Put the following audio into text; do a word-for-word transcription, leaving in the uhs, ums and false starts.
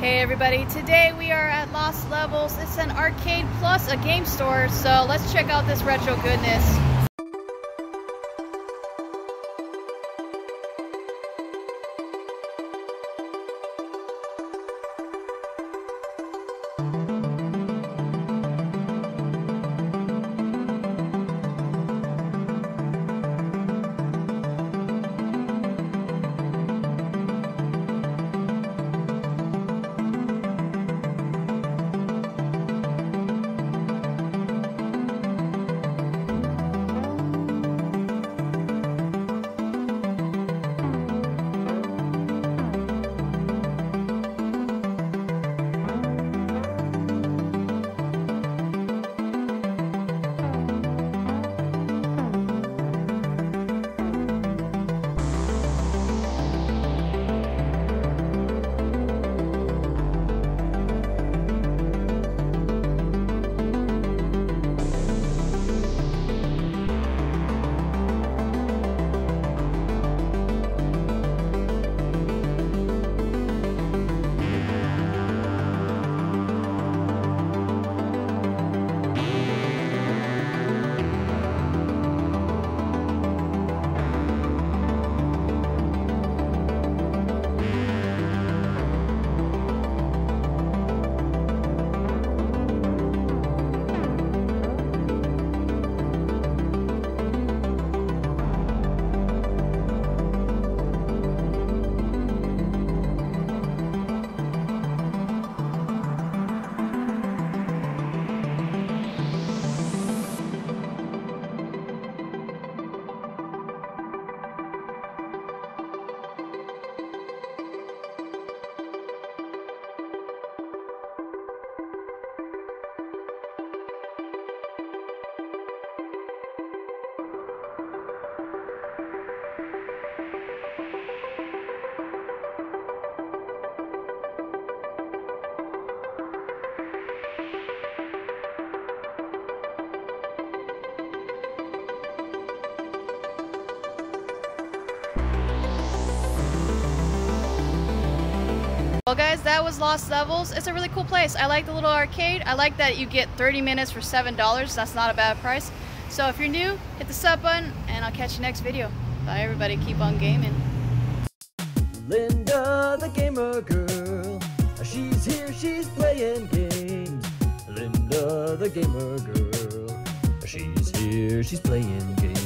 Hey everybody, today we are at Lost Levels. It's an arcade plus a game store, so let's check out this retro goodness. Well guys, that was Lost Levels. It's a really cool place. I like the little arcade. I like that you get thirty minutes for seven dollars. That's not a bad price. So if you're new, hit the sub button and I'll catch you next video. Bye everybody, keep on gaming. Linda the gamer girl, she's here, she's playing games. Linda the gamer girl, she's here, she's playing games.